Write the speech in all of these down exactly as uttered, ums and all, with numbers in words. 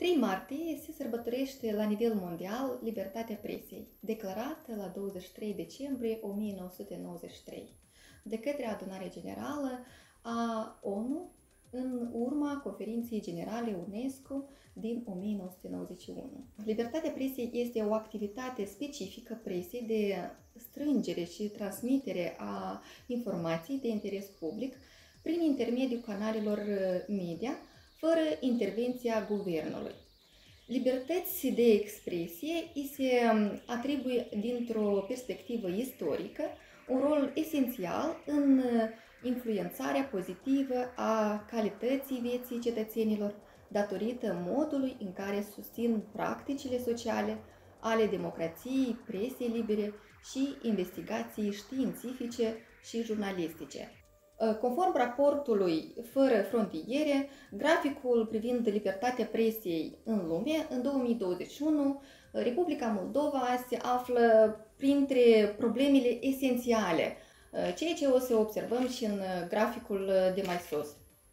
trei martie se sărbătorește la nivel mondial libertatea presei, declarată la douăzeci și trei decembrie o mie nouă sute nouăzeci și trei de către Adunarea Generală a ONU în urma Conferinței Generale UNESCO din o mie nouă sute nouăzeci și unu. Libertatea presei este o activitate specifică presei de strângere și transmitere a informației de interes public prin intermediul canalelor media, fără intervenția guvernului. Libertății de expresie îi se atribuie dintr-o perspectivă istorică un rol esențial în influențarea pozitivă a calității vieții cetățenilor, datorită modului în care susțin practicile sociale ale democrației, presei libere și investigații științifice și jurnalistice. Conform raportului Fără frontiere, graficul privind libertatea presei în lume, în două mii douăzeci și unu, Republica Moldova se află printre problemele esențiale, ceea ce o să observăm și în graficul de mai sus.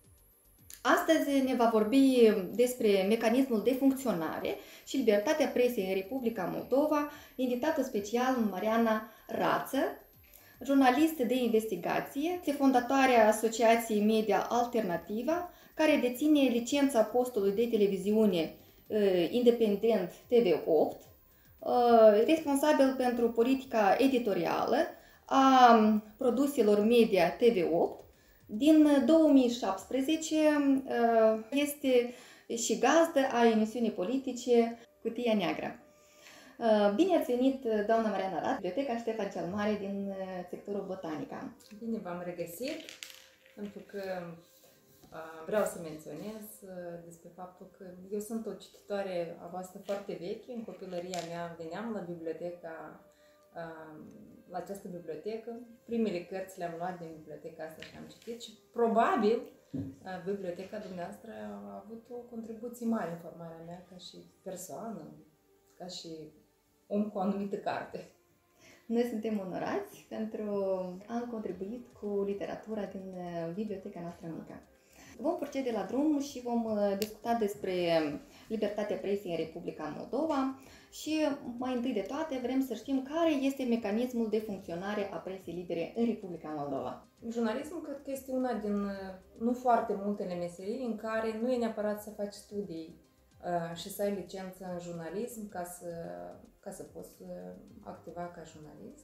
Astăzi ne va vorbi despre mecanismul de funcționare și libertatea presei în Republica Moldova, invitată special Mariana Rață, jurnalistă de investigație, este fondatoarea Asociației Media Alternativa, care deține licența postului de televiziune independent T V opt, responsabil pentru politica editorială a produselor media T V opt. Din două mii șaptesprezece este și gazdă a emisiunii politice Cutia Neagră. Bine ați venit, doamna Mariana Rață, Biblioteca Ștefan cel Mare din sectorul Botanica. Bine v-am regăsit, pentru că vreau să menționez despre faptul că eu sunt o cititoare a voastră foarte veche. În copilăria mea veneam la biblioteca, la această bibliotecă. Primele cărți le-am luat din biblioteca asta și am citit și probabil biblioteca dumneavoastră a avut o contribuție mare în formarea mea ca și persoană, ca și om cu o anumită carte. Noi suntem onorați pentru a am contribuit cu literatura din biblioteca noastră mică. Vom procede la drum și vom discuta despre libertatea presei în Republica Moldova și mai întâi de toate vrem să știm care este mecanismul de funcționare a presei libere în Republica Moldova. Jurnalismul cred că este una din nu foarte multele meserii în care nu e neapărat să faci studii și să ai licență în jurnalism ca să, ca să poți activa ca jurnalist.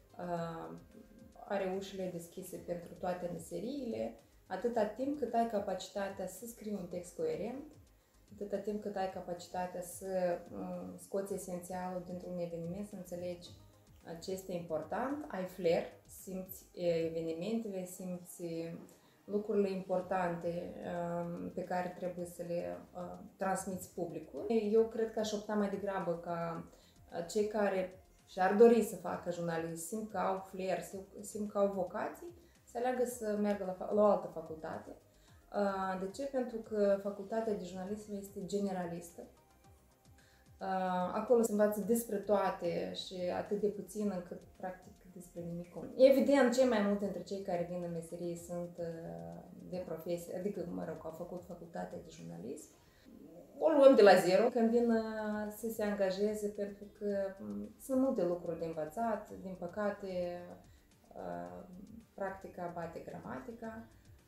Are ușile deschise pentru toate meseriile, atâta timp cât ai capacitatea să scrii un text coerent, atâta timp cât ai capacitatea să scoți esențialul dintr-un eveniment, să înțelegi ce este important, ai flair, simți evenimentele, simți lucrurile importante pe care trebuie să le transmiți publicul. Eu cred că aș opta mai degrabă ca cei care și-ar dori să facă jurnalism, simt că au flair, simt că au vocații, să aleagă să meargă la, la o altă facultate. De ce? Pentru că facultatea de jurnalism este generalistă. Acolo se învață despre toate și atât de puțin încât practic despre nimic. Evident, cei mai mulți dintre cei care vin în meserie sunt de profesie, adică, mă rog, au făcut facultatea de jurnalism. O luăm de la zero când vin să se angajeze, pentru că sunt multe lucruri de învățat. Din păcate, practica bate gramatica,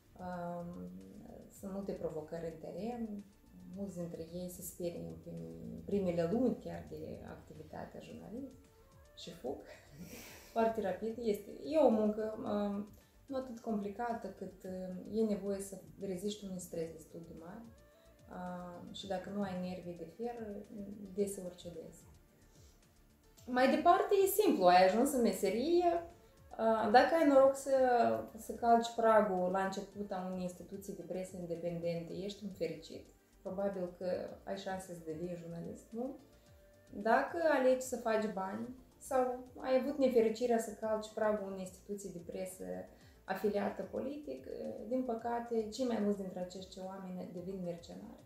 sunt multe provocări în teren, mulți dintre ei se sperie în primele luni chiar de activitatea jurnalist și fug foarte rapid. Este, e o muncă uh, nu atât complicată, cât uh, e nevoie să reziști unui stres destul de mare uh, și dacă nu ai nervii de fier, deseori cedezi. Mai departe e simplu, ai ajuns în meserie, uh, dacă ai noroc să, să calci pragul la început a unei instituții de presă independente, ești un fericit, probabil că ai șanse să devii jurnalist, nu? Dacă alegi să faci bani, sau ai avut nefericirea să calci pragul unei instituții de presă afiliată politic, din păcate, cei mai mulți dintre acești oameni devin mercenari.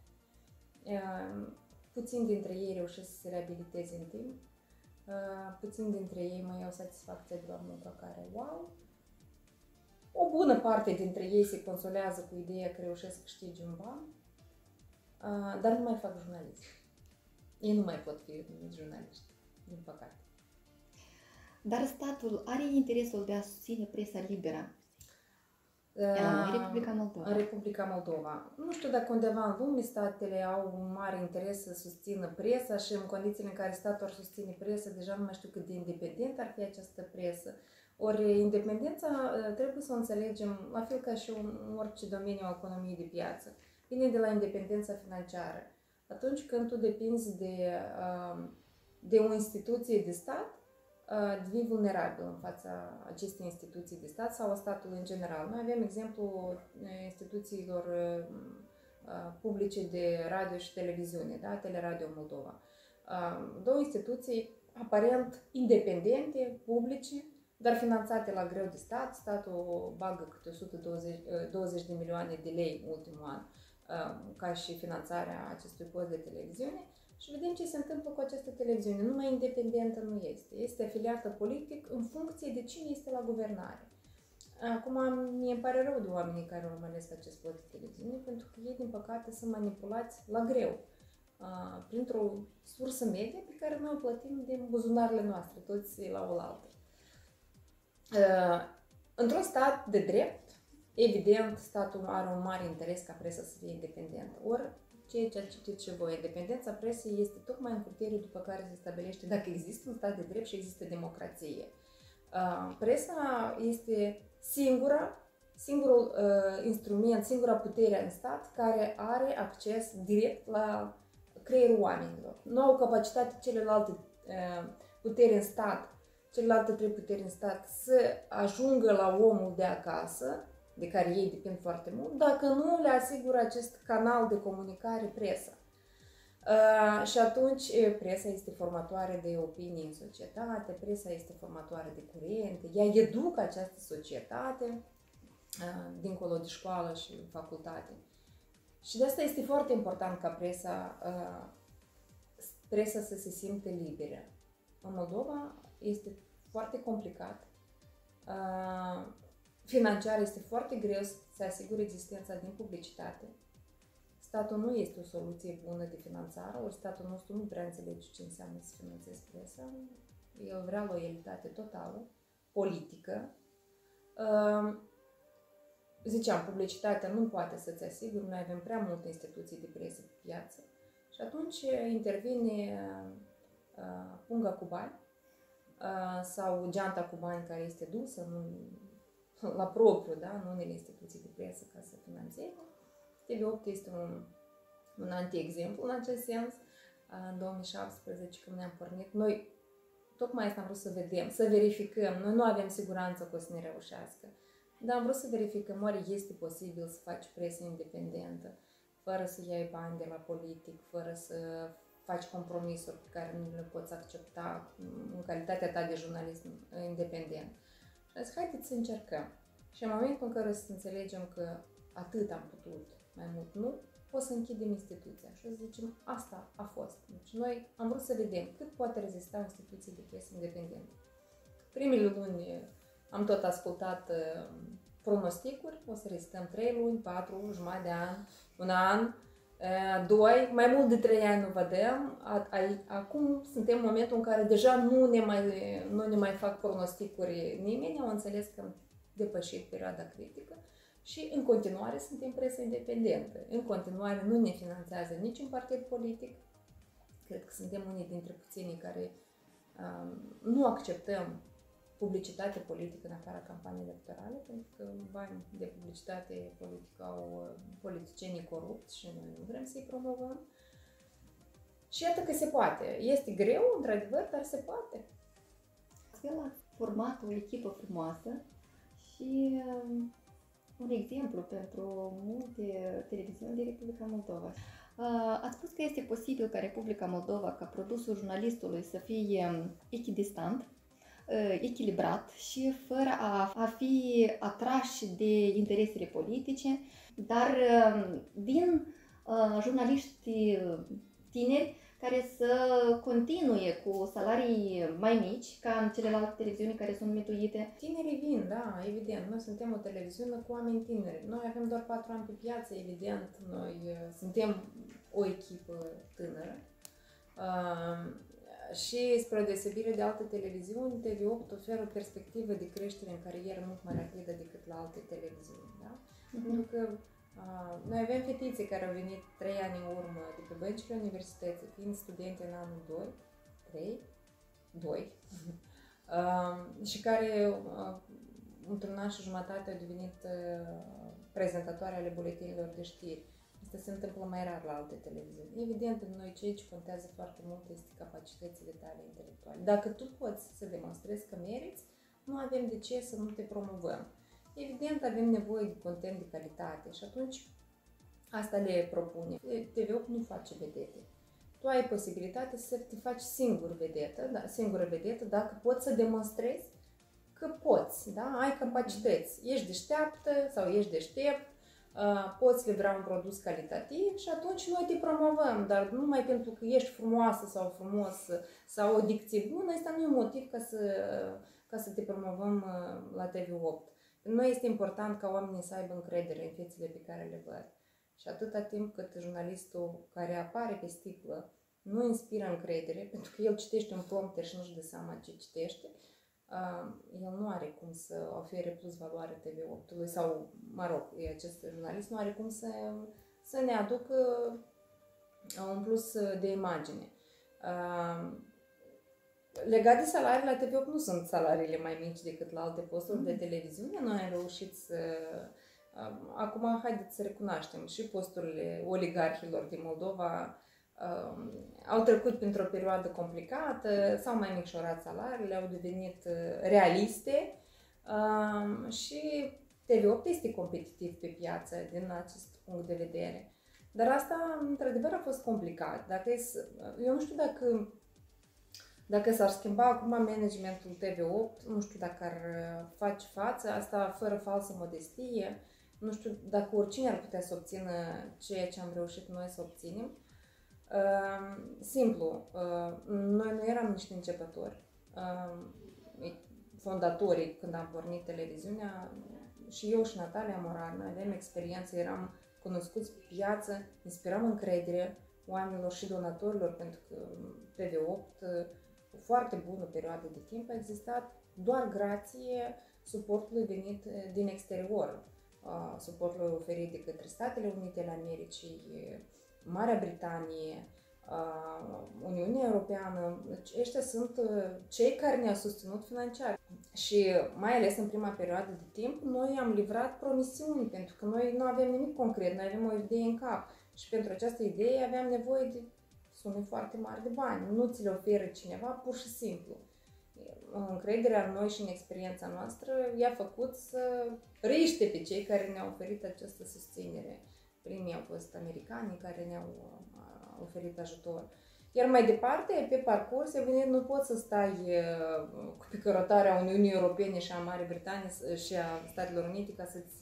Puțini dintre ei reușesc să se reabiliteze în timp, puțini dintre ei mai au satisfacția de la munca care, wow! O bună parte dintre ei se consolează cu ideea că reușesc să câștige un ban, dar nu mai fac jurnalism. Ei nu mai pot fi jurnaliști, din păcate. Dar statul are interesul de a susține presa liberă? În Republica Moldova. În Republica Moldova. Nu știu dacă undeva în lume statele au un mare interes să susțină presa și în condițiile în care statul ar susține presa, deja nu mai știu cât de independent ar fi această presă. Ori independența trebuie să o înțelegem la fel ca și în orice domeniu al economiei de piață. Vine de la independența financiară. Atunci când tu depinzi de, de o instituție de stat, devii vulnerabil în fața acestei instituții de stat sau a statului în general. Noi avem exemplu instituțiilor publice de radio și televiziune, da? Teleradio Moldova. Două instituții aparent independente, publice, dar finanțate la greu de stat. Statul bagă câte o sută douăzeci de milioane de lei în ultimul an ca și finanțarea acestui post de televiziune. Și vedem ce se întâmplă cu această televiziune. Numai independentă nu este. Este afiliată politic în funcție de cine este la guvernare. Acum, mie îmi pare rău de oamenii care urmăresc acest post de televiziune, pentru că ei, din păcate, sunt manipulați la greu. Printr-o sursă medie pe care noi o plătim din buzunarele noastre, toți la oaltă. Într-un stat de drept, evident, statul are un mare interes ca presa să fie independentă. Ori, ceea ce ați citit și voi, independența presei este tocmai un criteriu după care se stabilește dacă există un stat de drept și există democrație. Presa este singura, singurul instrument, singura putere în stat care are acces direct la creierul oamenilor. Nu au capacitate celelalte puteri în stat, celelalte trei puteri în stat să ajungă la omul de acasă, de care ei depind foarte mult, dacă nu le asigură acest canal de comunicare presa. Uh, și atunci presa este formatoare de opinii în societate, presa este formatoare de curente, ea educă această societate uh, dincolo de școală și facultate. Și de asta este foarte important ca presa, uh, presa să se simte liberă. În Moldova este foarte complicat. Uh, Financiar este foarte greu să se asigure existența din publicitate. Statul nu este o soluție bună de finanțare, ori statul nostru nu prea înțelege ce înseamnă să finanțezi presa. El vrea loialitate totală, politică. Ziceam, publicitatea nu poate să-ți asigure, noi avem prea multe instituții de presă pe piață. Și atunci intervine punga cu bani sau geanta cu bani care este dusă, nu la propriu, da, în unele instituții de presă ca să finanțeze. T V opt este un, un anti-exemplu în acest sens. În două mii șaptesprezece, când ne-am pornit, noi tocmai asta am vrut să vedem, să verificăm. Noi nu avem siguranță că o să ne reușească, dar am vrut să verificăm oare este posibil să faci presă independentă, fără să iei bani de la politic, fără să faci compromisuri pe care nu le poți accepta în calitatea ta de jurnalist independent. Și am zis, haideți să încercăm. Și în momentul în care să înțelegem că atât am putut, mai mult nu, o să închidem instituția. Și o să zicem, asta a fost. Deci noi am vrut să vedem cât poate rezista o instituție de presă independentă. Primele luni am tot ascultat uh, pronosticuri, o să rezistăm trei luni, patru, jumătate de an, un an, uh, doi, mai mult de trei ani nu vedem. A, a, acum suntem în momentul în care deja nu ne mai, nu ne mai fac pronosticuri nimeni, au înțeles că am depășit perioada critică și în continuare suntem presă independentă. În continuare nu ne finanțează niciun partid politic. Cred că suntem unii dintre puținii care um, nu acceptăm publicitate politică în afara campaniei electorale, pentru că bani de publicitate politică au politicienii corupți și noi nu vrem să-i promovăm. Și iată că se poate. Este greu, într-adevăr, dar se poate. Astfel a format o echipă frumoasă și um, un exemplu pentru multe televiziuni de Republica Moldova. Uh, ați spus că este posibil ca Republica Moldova, ca produsul jurnalistului să fie echidistant, echilibrat și fără a, a fi atrași de interesele politice, dar din uh, jurnaliști tineri care să continue cu salarii mai mici ca în celelalte televiziuni care sunt mituite. Tinerii vin, da, evident. Noi suntem o televiziune cu oameni tineri. Noi avem doar patru ani pe piață, evident. Noi uh, suntem o echipă tânără. Uh, și spre deosebire de alte televiziuni, T V opt oferă o perspectivă de creștere în carieră mult mai rapidă decât la alte televiziuni. Da? Uh-huh. Pentru că uh, noi avem fetițe care au venit trei ani în urmă de pe băncile universității, fiind studente în anul doi, trei, doi, uh, și care uh, într-un an și jumătate au devenit uh, prezentatoare ale buletinilor de știri. Asta se întâmplă mai rar la alte televiziuni. Evident, în noi ceea ce contează foarte mult este capacitățile tale intelectuale. Dacă tu poți să demonstrezi că meriți, nu avem de ce să nu te promovăm. Evident, avem nevoie de content de calitate și atunci asta le propune. T V opt nu face vedete. Tu ai posibilitatea să te faci singur vedetă, da, singură vedetă dacă poți să demonstrezi că poți, da? Ai capacități, ești deșteaptă sau ești deștept, uh, poți livra un produs calitativ și atunci noi te promovăm, dar numai pentru că ești frumoasă sau frumos sau o dicție bună, ăsta nu e motiv ca să, ca să te promovăm uh, la T V opt. Pentru noi este important ca oamenii să aibă încredere în fețele pe care le văd. Și atâta timp cât jurnalistul care apare pe sticlă nu inspiră încredere, pentru că el citește un prompter și nu-și dă seama ce citește, Uh, el nu are cum să ofere plus valoare T V opt-ului sau, mă rog, acest jurnalist nu are cum să, să ne aducă un plus de imagine. Uh, legat de salarii, la T V opt nu sunt salariile mai mici decât la alte posturi mm. de televiziune. Noi am reușit să... Uh, acum, haideți să recunoaștem, și posturile oligarhilor din Moldova Uh, au trecut printr-o perioadă complicată, s-au mai micșorat salariile, au devenit uh, realiste uh, și T V opt este competitiv pe piață din acest punct de vedere. Dar asta, într-adevăr, a fost complicat. Dacă e, eu nu știu dacă, dacă s-ar schimba acum managementul T V opt, nu știu dacă ar face față, asta fără falsă modestie, nu știu dacă oricine ar putea să obțină ceea ce am reușit noi să obținem. Uh, simplu, uh, noi nu eram niște începători. Uh, fondatorii, când am pornit televiziunea, și eu și Natalia Morar, noi avem experiență, eram cunoscuți pe piață, inspiram încredere oamenilor și donatorilor, pentru că T V opt, o foarte bună perioadă de timp, a existat doar grație suportului venit din exterior, uh, suportului oferit de către Statele Unite ale Americii, Marea Britanie, Uniunea Europeană. Ăștia sunt cei care ne-au susținut financiar. Și mai ales în prima perioadă de timp, noi am livrat promisiuni, pentru că noi nu aveam nimic concret, noi avem o idee în cap. Și pentru această idee aveam nevoie de sume foarte mari de bani. Nu ți le oferă cineva pur și simplu. Încrederea în noi și în experiența noastră i-a făcut să riște pe cei care ne-au oferit această susținere. Primii au fost americanii care ne-au oferit ajutor. Iar mai departe, pe parcurs, evident, nu poți să stai cu picărotarea Uniunii Europene și a Marii Britanii și a Statelor Unite ca să-ți,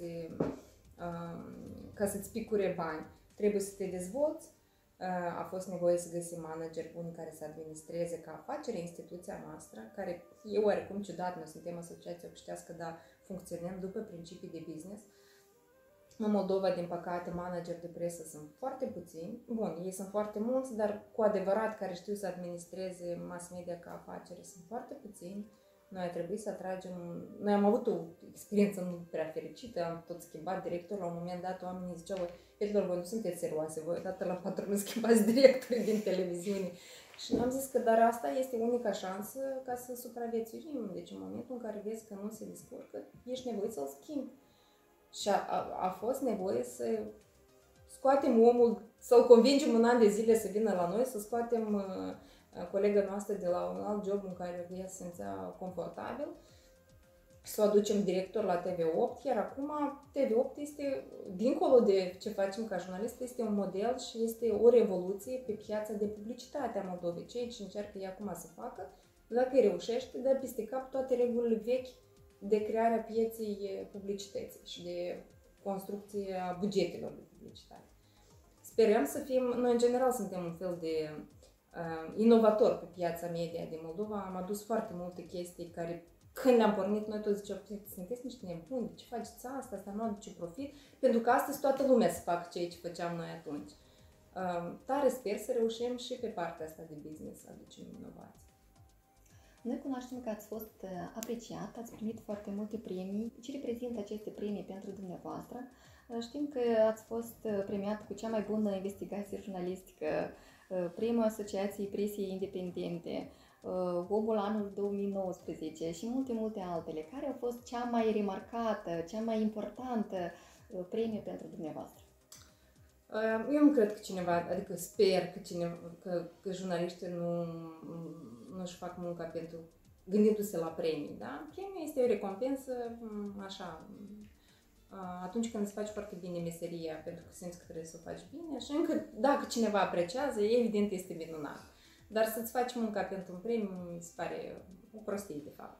ca să-ți picure bani. Trebuie să te dezvolți. A fost nevoie să găsim manageri buni care să administreze ca afacere instituția noastră, care e oarecum ciudat, noi suntem asociație obștească, dar funcționăm după principii de business. În Moldova, din păcate, manageri de presă sunt foarte puțini. Bun, ei sunt foarte mulți, dar cu adevărat care știu să administreze mass media ca afacere sunt foarte puțini. Noi a trebuit să atragem... Noi am avut o experiență nu prea fericită, am tot schimbat director. La un moment dat, oamenii ziceau: fetelor, voi nu sunteți serioase, voi odată la patru luni schimbați directorii din televiziune. Și ne-am zis că dar asta este unica șansă ca să supraviețuim. Deci în momentul în care vezi că nu se descurcă, ești nevoit să-l schimbi. Și a, a, a fost nevoie să scoatem omul, să-l convingem un an de zile să vină la noi, să scoatem uh, colega noastră de la un alt job în care ea se simțea confortabil, să o aducem director la T V opt, iar acum T V opt este, dincolo de ce facem ca jurnalist, este un model și este o revoluție pe piața de publicitate a Moldovei. Ceea ce încearcă ea acum să facă, dacă îi reușește, dă peste cap toate regulile vechi de crearea pieței publicității și de construcția bugetelor de publicitate. Sperăm să fim, noi în general suntem un fel de uh, inovator pe piața media din Moldova. Am adus foarte multe chestii care, când le-am pornit, noi toți ziceam: sunteți niște nebuni, de ce faceți asta, asta nu aduce profit? Pentru că astăzi toată lumea să facă ceea ce făceam noi atunci. tare sper să reușim și pe partea asta de business să aducem inovații. Noi cunoaștem că ați fost apreciat, ați primit foarte multe premii. Ce reprezintă aceste premii pentru dumneavoastră? Știm că ați fost premiat cu cea mai bună investigație jurnalistică, premiul Asociației Presiei Independente, Omul anul două mii nouăsprezece și multe, multe altele. Care a fost cea mai remarcată, cea mai importantă premie pentru dumneavoastră? Eu nu cred că cineva, adică sper că, cineva, că, că jurnaliștii nu, nu își fac munca pentru gândindu-se la premii, da? Premiul este o recompensă, așa, atunci când îți faci foarte bine meseria, pentru că simți că trebuie să o faci bine și încă dacă cineva apreciază, evident este minunat. Dar să-ți faci munca pentru un premiu, mi se pare o prostie, de fapt.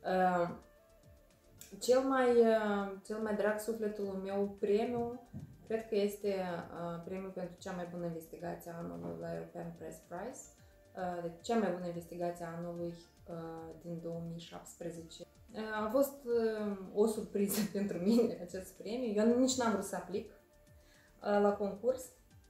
Cel mai, cel mai drag sufletul meu premiu, cred că este premiul pentru cea mai bună investigație a anului la European Press Prize. Deci cea mai bună investigație a anului din două mii șaptesprezece. A fost o surpriză pentru mine acest premiu. Eu nici n-am vrut să aplic la concurs.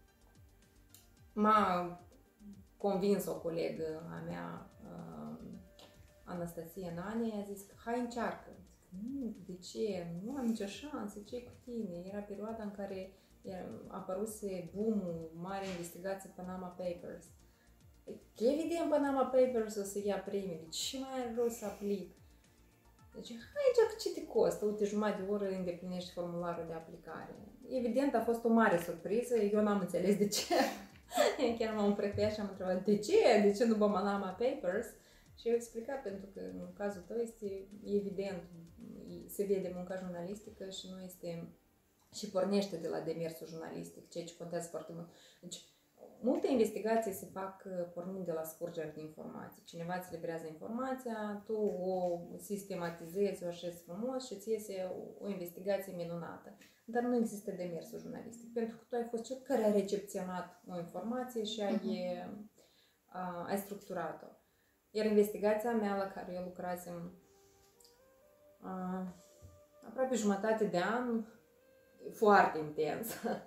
M-a convins o colegă a mea, Anastasia Nane, a zis că hai încearcă. Nu, de ce? Nu am nicio șansă, ce cu tine? Era perioada în care apăruse boom-ul, mare investigație Panama Papers. Evident, Panama Papers o să ia premii, deci ce mai are rost să aplic? Deci, hai încearcă ce te costă, uite, jumătate de oră îndeplinești formularul de aplicare. Evident, a fost o mare surpriză, eu n-am înțeles de ce. Chiar m-am împrăcăiat și am întrebat, de ce? De ce nu Panama Papers? Și eu explicat, pentru că în cazul tău este evident, se vede munca jurnalistică și nu este, și pornește de la demersul jurnalistic, ceea ce contează foarte mult. Deci, multe investigații se fac pornind de la scurgeri de informații. Cineva îți livrează informația, tu o sistematizezi, o așezi frumos și îți iese o, o investigație minunată. Dar nu există demersul jurnalistic, pentru că tu ai fost cel care a recepționat o informație și ai, uh-huh. a, ai structurat-o. Iar investigația mea la care eu lucrasem a, aproape jumătate de an, foarte intens,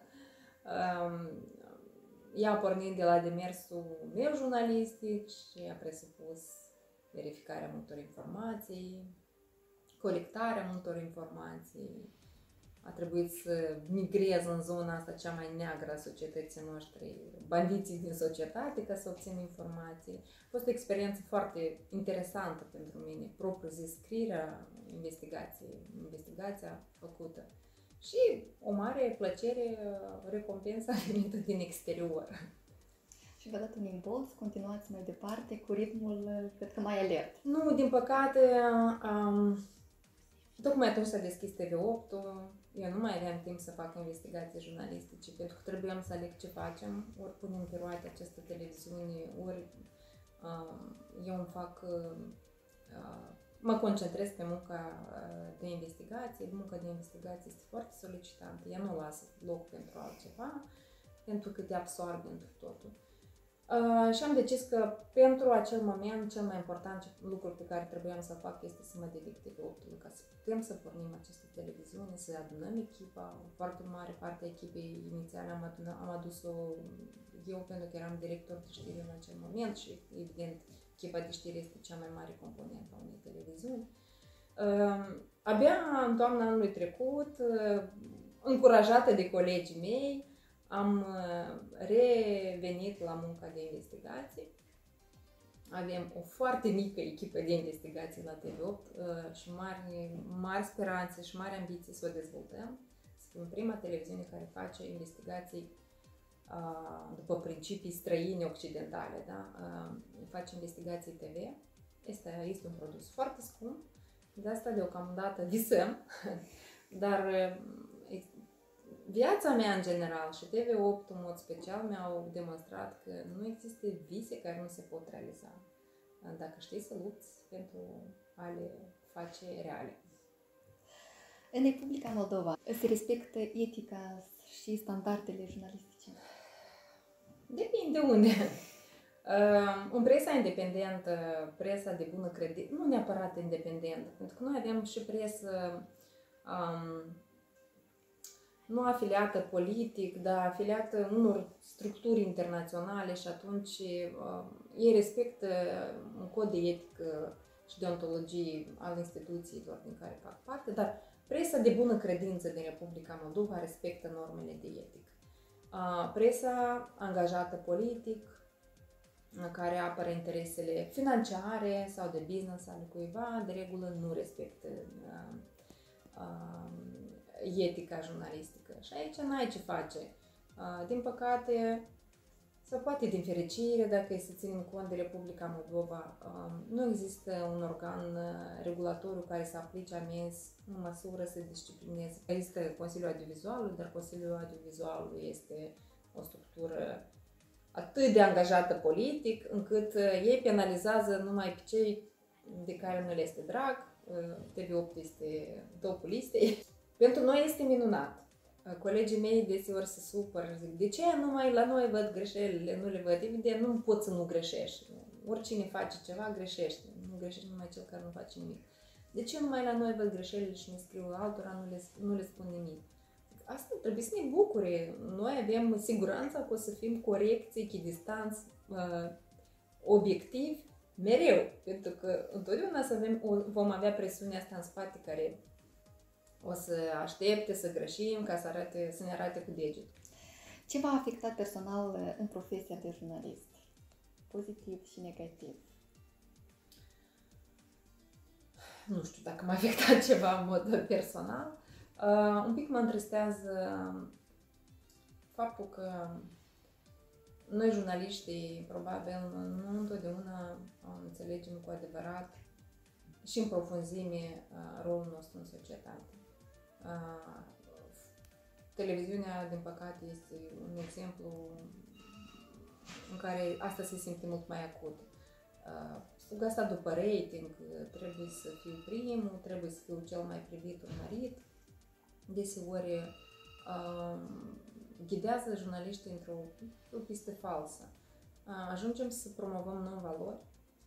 ea pornind de la demersul meu jurnalistic și a presupus verificarea multor informații, colectarea multor informații. A trebuit să migrez în zona asta cea mai neagră a societății noștri, bandiții din societate, ca să obțin informații. A fost o experiență foarte interesantă pentru mine, propriu zis, scrierea investigației, investigația făcută. Și o mare plăcere, recompensa venită din exterior. Și v-a dat un impuls, continuați mai departe cu ritmul, cred că mai alert. Nu, din păcate, um, tocmai atunci s-a deschis T V opt, eu nu mai aveam timp să fac investigații jurnalistice, pentru că trebuiam să aleg ce facem, ori punem pe roate această televiziune, ori uh, eu îmi fac, uh, mă concentrez pe munca de investigație. Munca de investigație este foarte solicitantă, ea nu lasă loc pentru altceva, pentru că te absorbe într totul. Uh, și am decis că pentru acel moment cel mai important lucru pe care trebuiam să fac este să mă dedic T V opt-ului ca să putem să pornim aceste televiziune, să adunăm echipa. O foarte mare parte a echipei inițiale am, adunat, am adus-o eu pentru că eram director de știri în acel moment și evident echipa de știri este cea mai mare componentă a unei televiziuni. Uh, abia în toamna anului trecut, uh, încurajată de colegii mei, am revenit la munca de investigație. Avem o foarte mică echipă de investigație la T V opt și mari, mari speranțe și mari ambiții să o dezvoltăm. Să fim prima televiziune care face investigații după principii străine occidentale. Da? Face investigații T V. Este, este un produs foarte scump. De asta deocamdată visăm. Dar viața mea în general și T V opt în mod special mi-au demonstrat că nu există vise care nu se pot realiza dacă știi să lupți pentru a le face reale. În Republica Moldova se respectă etica și standardele jurnalistice? Depinde unde. În presa independentă, presa de bună credință, nu neapărat independentă, pentru că noi avem și presă um, nu afiliată politic, dar afiliată unor structuri internaționale și atunci uh, ei respectă un cod de etică și deontologie al instituțiilor din care fac parte, dar presa de bună credință din Republica Moldova respectă normele de etică. Uh, presa angajată politic, care apără interesele financiare sau de business ale cuiva, de regulă nu respectă uh, uh, etica jurnalistică. Și aici n-ai ce face. Uh, din păcate, sau poate din fericire, dacă e să ținem cont de Republica Moldova, uh, nu există un organ uh, regulatoriu care să aplice amenzi în măsură să disciplineze. Există Consiliul Audiovizualului, dar Consiliul Audiovizualului este o structură atât de angajată politic, încât uh, ei penalizează numai pe cei de care nu le este drag. uh, T V opt este topul listei. Pentru noi este minunat. Uh, colegii mei deseori se supără, zic, de ce numai la noi văd greșelile, nu le văd? Evident, nu poți să nu greșești. Oricine face ceva, greșește. Nu greșește numai cel care nu face nimic. De ce numai la noi văd greșelile și ne scriu altora, nu le, nu le spun nimic? Asta trebuie să ne bucure. Noi avem siguranța că o să fim corecți, echidistanți, uh, obiectivi, mereu. Pentru că întotdeauna să avem, o, vom avea presiunea asta în spate care o să aștepte să greșim ca să, arate, să ne arate cu degetul. Ce v-a afectat personal în profesia de jurnalist? Pozitiv și negativ? Nu știu dacă m-a afectat ceva în mod personal. Uh, un pic mă întristează faptul că noi, jurnaliștii, probabil nu întotdeauna înțelegem cu adevărat și în profunzime uh, rolul nostru în societate. Uh, televiziunea, din păcate, este un exemplu în care asta se simte mult mai acut. Uh, Fuga asta după rating, trebuie să fiu primul, trebuie să fiu cel mai privit, urmărit. Deseori uh, ghidează jurnaliștii într-o o pistă falsă. Uh, ajungem să promovăm non-valori,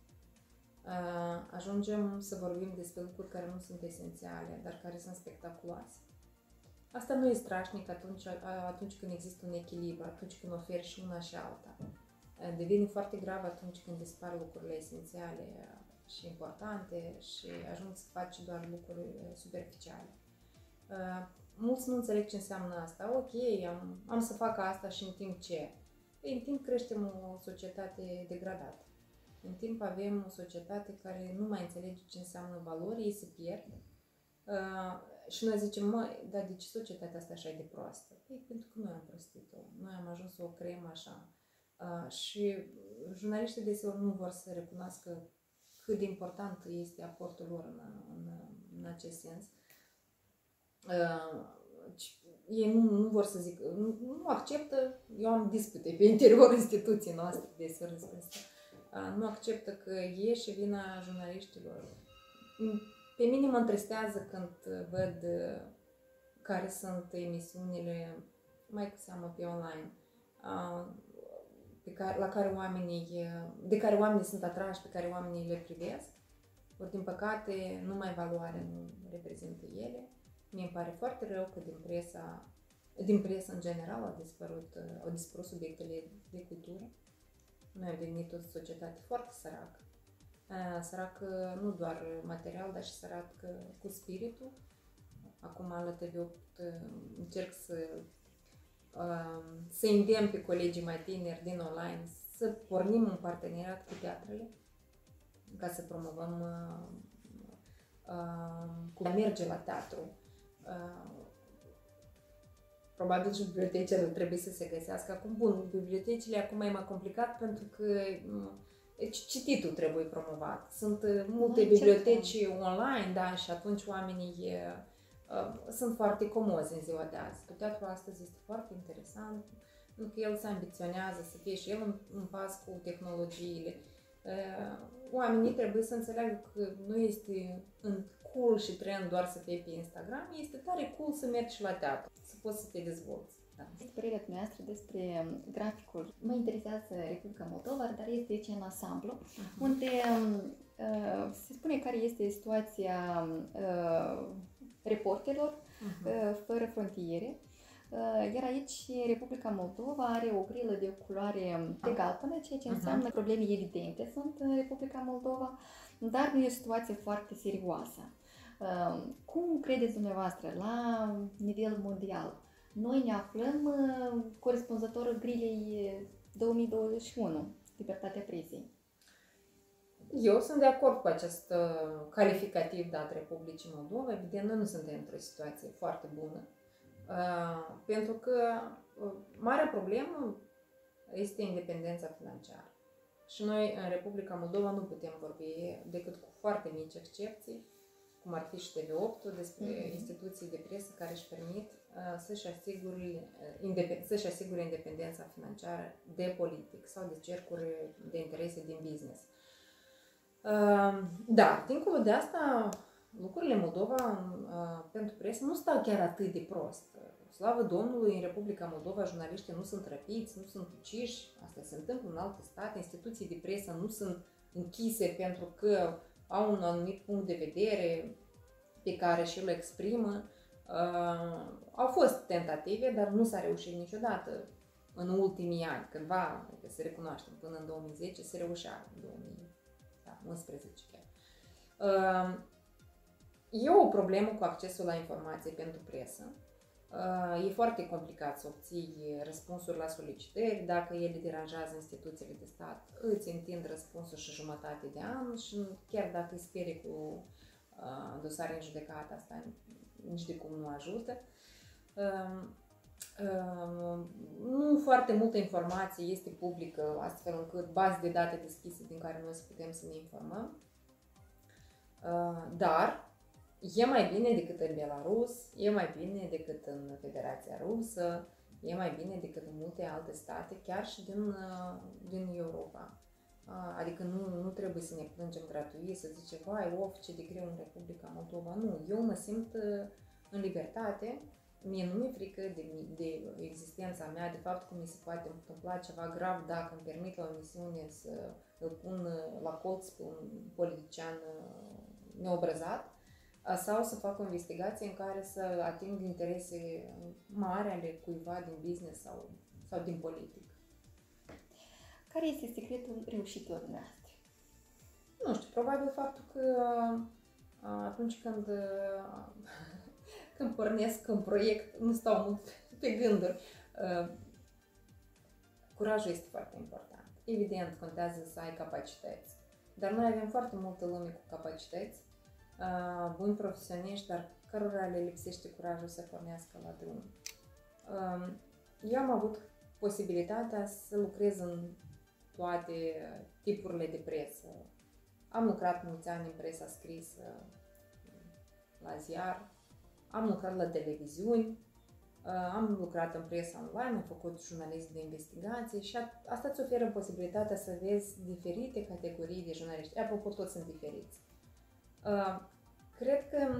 uh, ajungem să vorbim despre lucruri care nu sunt esențiale, dar care sunt spectaculoase. Asta nu e strașnic atunci, atunci când există un echilibru, atunci când oferi și una și alta. Uh, devine foarte grav atunci când dispar lucrurile esențiale și importante și ajungi să faci doar lucruri superficiale. Uh, mulți nu înțeleg ce înseamnă asta. Ok, am, am să fac asta și în timp ce? Păi, în timp creștem o societate degradată. În timp avem o societate care nu mai înțelege ce înseamnă valori, ei se pierd. Uh, și noi zicem, mă, dar de ce societatea asta așa e de proastă? Păi, pentru că noi am prostit-o. Noi am ajuns să o creăm așa. Uh, și jurnaliștii deseori nu vor să recunoască cât de important este aportul lor în, în, în acest sens. Uh, ei nu, nu vor să zic, nu, nu acceptă, eu am dispute pe interiorul instituției noastre deseori despre asta, uh, nu acceptă că e și vina jurnaliștilor. Pe mine mă întristează când văd uh, care sunt emisiunile, mai cu seamă pe online, uh, pe care, la care oamenii, de care oamenii sunt atrași, pe care oamenii le privesc, ori din păcate numai valoare nu reprezintă ele. Mie îmi pare foarte rău că din presa, din presă în general au dispărut, au dispărut subiectele de cultură. Noi am devenit o societate foarte săracă. Săracă nu doar material, dar și săracă cu spiritul. Acum la T V opt încerc să, să îndemn pe colegii mai tineri din online să pornim un parteneriat cu teatrele ca să promovăm cum merge la teatru. Uh, probabil și bibliotecile trebuie să se găsească. Acum, bun, bibliotecile acum e mai complicat pentru că uh, cititul trebuie promovat. Sunt uh, multe Mai biblioteci online, da, și atunci oamenii uh, sunt foarte comozi în ziua de azi. Teatrul astăzi este foarte interesant, pentru că el se ambiționează să fie și el în, în pas cu tehnologiile. Uh, oamenii trebuie să înțeleagă că nu este în cool și trend doar să fie pe Instagram, este tare cool să mergi și la teatru, să poți să te dezvolți. Da. Este părerea dumneavoastră despre graficul. Mă interesează Republica Moldova, dar este aici în ansamblu, uh-huh. unde uh, se spune care este situația uh, reporterilor uh-huh. uh, fără frontiere. Iar aici Republica Moldova are o grilă de culoare de galbenă, ceea ce înseamnă că probleme evidente sunt în Republica Moldova, dar nu e o situație foarte serioasă. Cum credeți dumneavoastră, la nivel mondial, noi ne aflăm corespunzător grilei două mii douăzeci și unu, libertatea presei? Eu sunt de acord cu acest calificativ dat Republicii Moldova. Evident, noi nu suntem într-o situație foarte bună, pentru că marea problemă este independența financiară. Și noi, în Republica Moldova, nu putem vorbi decât cu foarte mici excepții, cum ar fi și T V opt, despre mm-hmm. instituții de presă care își permit uh, să-și asigure, uh, să-și asigure independența financiară de politic sau de cercuri de interese din business. Uh, dar, dincolo de asta, lucrurile în Moldova uh, pentru presă nu stau chiar atât de prost. Slavă Domnului, în Republica Moldova jurnaliștii nu sunt răpiți, nu sunt uciși, asta se întâmplă în alte state, instituții de presă nu sunt închise pentru că au un anumit punct de vedere pe care și îl exprimă. Uh, au fost tentative, dar nu s-a reușit niciodată în ultimii ani, cândva, că se recunoaștem, până în două mii zece se reușea, în două mii unsprezece chiar. Uh, e o problemă cu accesul la informație pentru presă. Uh, e foarte complicat să obții răspunsuri la solicitări. Dacă ele deranjează instituțiile de stat, îți întind răspunsul și jumătate de an și chiar dacă îi sperie cu uh, dosare în judecată, asta nici de cum nu ajută. Uh, uh, nu foarte multă informație este publică, astfel încât baze de date deschise din care noi să putem să ne informăm. Uh, dar e mai bine decât în Belarus, e mai bine decât în Federația Rusă, e mai bine decât în multe alte state, chiar și din, din Europa. Adică nu, nu trebuie să ne plângem gratuit, să zicem, vai, of, ce de greu în Republica Moldova. Nu, eu mă simt în libertate, mie nu mi-e frică de, de existența mea, de fapt că mi se poate întâmpla ceva grav dacă îmi permit la o emisiune să îl pun la colț pe un politician neobrăzat, sau să fac o investigație în care să ating interese mari ale cuiva din business sau, sau din politic. Care este secretul reușitelor noastre? Nu știu, probabil faptul că atunci când, când pornesc un proiect, nu stau mult pe gânduri. Curajul este foarte important. Evident, contează să ai capacități. Dar noi avem foarte multă lume cu capacități, Uh, buni profesioniști, dar cărora le lipsește curajul să pornească la drum. Uh, eu am avut posibilitatea să lucrez în toate tipurile de presă. Am lucrat mulți ani în presa scrisă, la ziar, am lucrat la televiziuni, uh, am lucrat în presa online, am făcut jurnalist de investigație și asta îți oferă posibilitatea să vezi diferite categorii de jurnaliști. Apropo, toți sunt diferiți. Uh, cred că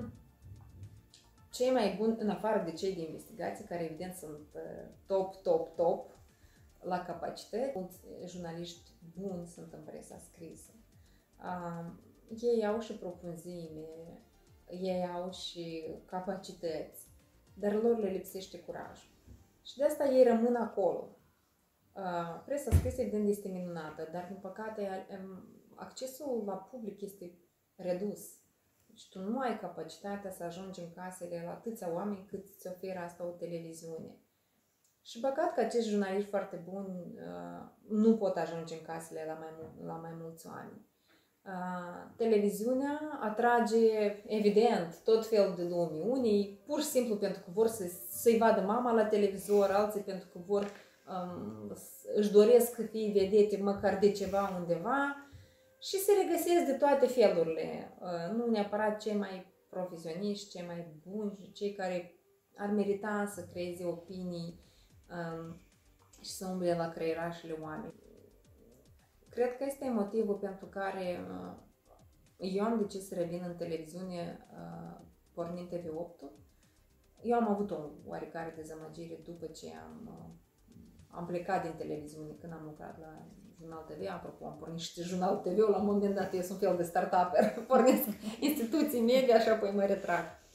cei mai buni, în afară de cei de investigații, care evident sunt uh, top, top, top la capacități, mulți jurnaliști buni sunt în presa scrisă. Uh, ei au și profunzime, ei au și capacități, dar lor le lipsește curaj. Și de asta ei rămân acolo. Uh, presa scrisă evident este minunată, dar din păcate accesul la public este redus. Și tu nu ai capacitatea să ajungi în casele la atâția oameni cât îți oferă asta o televiziune. Și păcat că acești jurnaliști foarte buni uh, nu pot ajunge în casele la mai, la mai mulți oameni. Uh, televiziunea atrage, evident, tot felul de lume. Unii pur și simplu pentru că vor să, să-i vadă mama la televizor, alții pentru că vor, um, își doresc să fie vedete măcar de ceva undeva. Și se regăsesc de toate felurile, nu neapărat cei mai profesioniști, cei mai buni și cei care ar merita să creeze opinii um, și să umble la creierașele oameni. Cred că este motivul pentru care uh, eu am decis să revin în televiziune uh, pornind T V opt. Eu am avut o oarecare dezamăgire după ce am, uh, am plecat din televiziune când am lucrat la Jurnal T V. Apropo, am pornit și Jurnal T V-ul la un moment dat, eu sunt un fel de start-upper, pornesc instituții media și apoi mă retrag.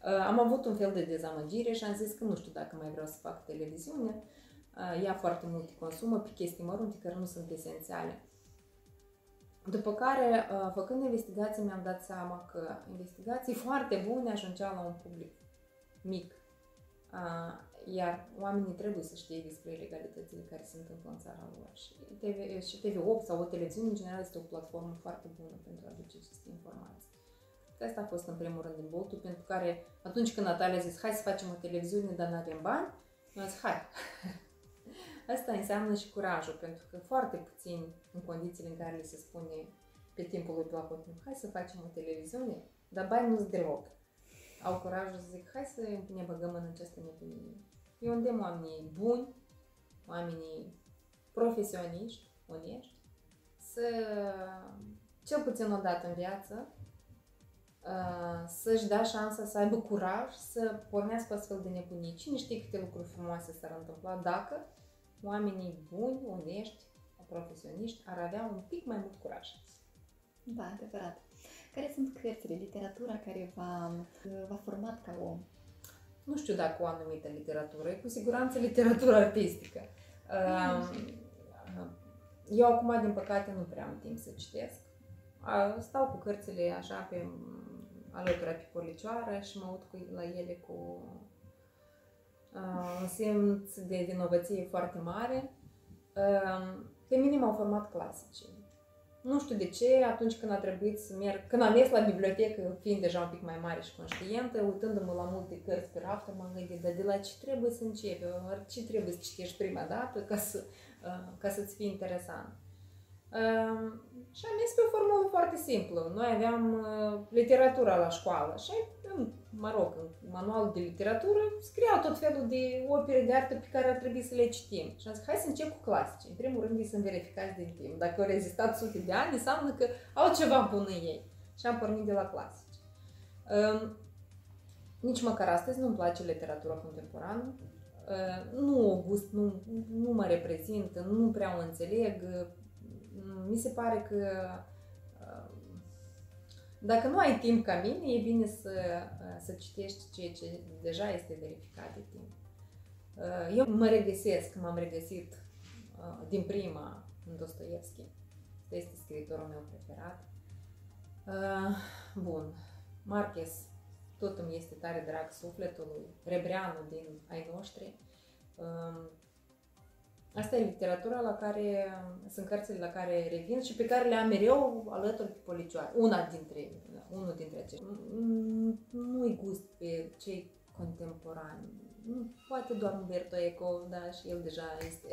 Am avut un fel de dezamăgire și am zis că nu știu dacă mai vreau să fac televiziune. Ea foarte mult consumă pe chestii mărunte care nu sunt esențiale. După care, făcând investigații, mi-am dat seama că investigații foarte bune ajungeau la un public mic. Iar oamenii trebuie să știe despre ilegalitățile care se întâmplă în țara lor. Și T V, și T V opt sau o televiziune, în general, este o platformă foarte bună pentru a aduce aceste informații. Asta a fost în primul rând imboltul pentru care atunci când Natalia a zis hai să facem o televiziune, dar nu avem bani, mi-a zis hai. Asta înseamnă și curajul, pentru că foarte puțin în condițiile în care le se spune pe timpul lui Plahotniuc, hai să facem o televiziune, dar bani nu-ți deloc. Au curajul să zic, hai să ne băgăm în această nebunie. Eu îndemn oamenii buni, oamenii profesioniști, onești, să, cel puțin o dată în viață, să-și dea șansa să aibă curaj să pornească astfel de nebunii. Cine știe câte lucruri frumoase s-ar întâmpla dacă oamenii buni, onești, profesioniști ar avea un pic mai mult curaj. Da, adevărat. Care sunt cărțile, literatura care v-a, v-a format ca om? Nu știu dacă o anumită literatură, e cu siguranță literatura artistică. Eu acum, din păcate, nu prea am timp să citesc. Stau cu cărțile așa pe alături pe policioară și mă uit cu, la ele cu uh, un simț de vinovăție foarte mare. Uh, pe mine m-au format clasicii. Nu știu de ce, atunci când a trebuit să merg, când am mers la bibliotecă, fiind deja un pic mai mare și conștientă, uitându-mă la multe cărți pe rafturi, m-am gândit, dar de la ce trebuie să începi, ce trebuie să citești prima dată ca, să, uh, ca să-ți fie interesant. Uh, și am mers pe o formulă foarte simplă. Noi aveam uh, literatura la școală și, mă rog, în manualul de literatură scriau tot felul de opere de artă pe care ar trebui să le citim. Și am zis, hai să încep cu clasici. În primul rând, ei sunt verificați din timp. Dacă au rezistat sute de ani, înseamnă că au ceva bun în ei. Și am pornit de la clasici. Uh, nici măcar astăzi nu-mi place literatura contemporană. Uh, nu o gust, nu, nu mă reprezintă, nu prea o înțeleg. Mi se pare că dacă nu ai timp ca mine, e bine să, să citești ceea ce deja este verificat de timp. Eu mă regăsesc, m-am regăsit din prima în Dostoevski. Este scriitorul meu preferat. Bun, Marquez, tot îmi este tare drag sufletului, Rebreanu din ai noștri. Asta e literatura la care, sunt cărțile la care revin și pe care le am mereu alături pe policioare. Una dintre, unul dintre aceștia. Nu-i gust pe cei contemporani. Poate doar Umberto Eco, dar și el deja este.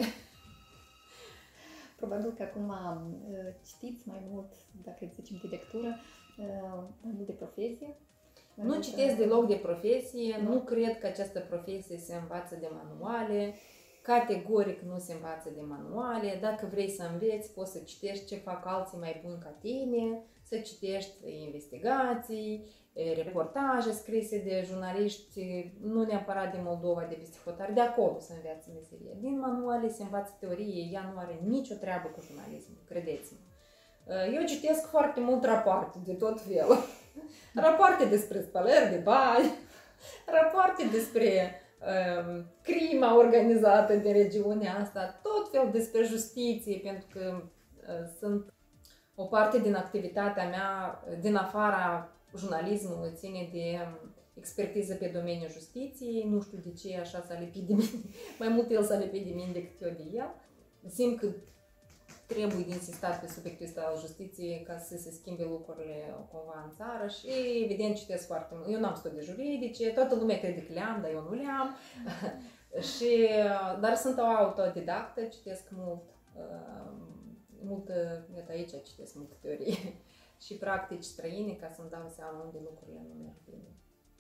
Probabil că acum știți mai mult, dacă zicem de lectură, mai mult de profesie. Nu citesc deloc de profesie, nu. nu cred că această profesie se învață de manuale. Categoric nu se învață de manuale. Dacă vrei să înveți, poți să citești ce fac alții mai buni ca tine, să citești investigații, reportaje scrise de jurnaliști, nu neapărat de Moldova, de peste hotare, de acolo să înveți meserie. Din manuale se învață teorie, ea nu are nicio treabă cu jurnalismul, credeți-mă. Eu citesc foarte mult rapoarte de tot felul. Rapoarte despre spălări de bani, rapoarte despre uh, crima organizată din regiunea asta, tot fel despre justiție, pentru că uh, sunt o parte din activitatea mea, din afara jurnalismului, ține de expertiză pe domeniul justiției. Nu știu de ce așa s-a lipit de mine, mai mult el s-a lipit de mine decât eu de el. Simt că trebuie de insistat pe subiectul ăsta al justiției ca să se schimbe lucrurile cumva în țară și evident citesc foarte mult. Eu n-am studii juridice, toată lumea crede că le-am, dar eu nu le-am. și, dar sunt o autodidactă, citesc mult, uh, mult, iată aici citesc mult teorie și practici străine ca să-mi dau seama unde lucrurile nu merg bine.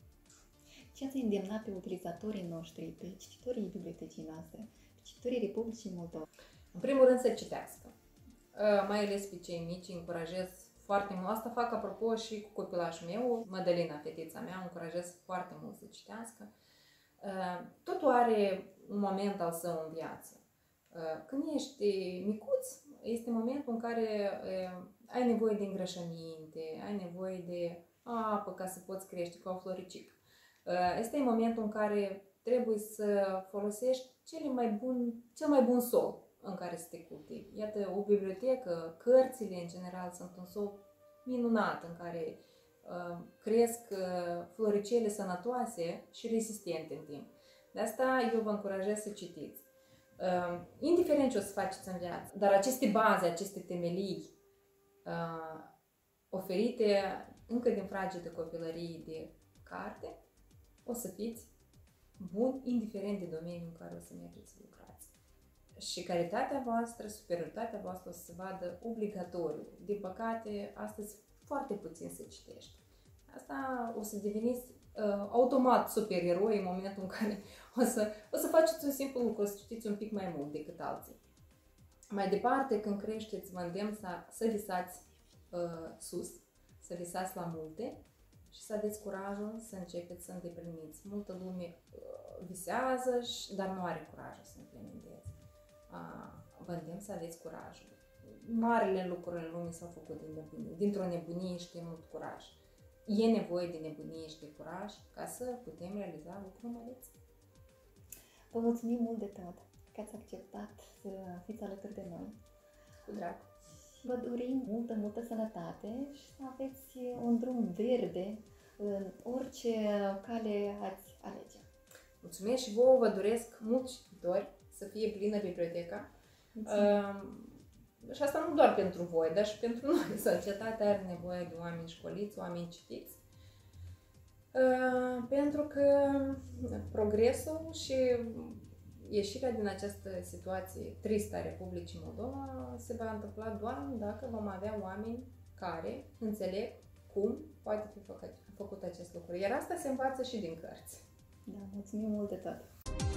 Ce ați îndemnat pe utilizatorii noștri, pe cititorii bibliotecii noastre, pe cititorii Republicii Moldova? În primul rând să citească. Mai ales pe cei mici, încurajez foarte mult. Asta fac apropo și cu copilașul meu, Mădălina, fetița mea, încurajez foarte mult să citească. Totul are un moment al său în viață. Când ești micuț, este momentul în care ai nevoie de îngrășăminte, ai nevoie de apă ca să poți crește ca o floricică. Este momentul în care trebuie să folosești cele mai bun, cel mai bun sol în care să te cultivi. Iată, o bibliotecă, cărțile în general sunt un sol minunat în care uh, cresc uh, floricele sănătoase și rezistente în timp. De asta eu vă încurajez să citiți. Uh, indiferent ce o să faceți în viață, dar aceste baze, aceste temelii uh, oferite încă din fragedă copilărie de carte, o să fiți buni, indiferent de domeniul în care o să mergeți să lucrați. Și calitatea voastră, superioritatea voastră o să se vadă obligatoriu. Din păcate, astăzi foarte puțin se citește. Asta o să deveniți uh, automat supereroi în momentul în care o să, o să faceți un simplu lucru, o să citiți un pic mai mult decât alții. Mai departe, când creșteți, vă îndemn să, să visați uh, sus, să visați la multe și să aveți curajul să începeți să îndepliniți. Multă lume uh, visează, dar nu are curajul să implementeze. Uh, vă îndemn să aveți curajul. Marele lucruri în lume s-au făcut din nebunie. Dintr-o nebunie și de mult curaj. E nevoie de nebunie și de curaj ca să putem realiza lucruri măreți. Vă mulțumim mult de tot că ați acceptat să fiți alături de noi. Cu drag. Vă dorim multă, multă sănătate și să aveți un drum verde în orice cale ați alege. Mulțumesc și vouă vă doresc mulți cititori, să fie plină biblioteca. Uh, și asta nu doar pentru voi, dar și pentru noi. Societatea are nevoie de oameni școliți, oameni citiți. Uh, pentru că progresul și ieșirea din această situație tristă a Republicii Moldova se va întâmpla doar dacă vom avea oameni care înțeleg cum poate fi făcut, făcut acest lucru. Iar asta se învață și din cărți. Da, mulțumim mult de tot!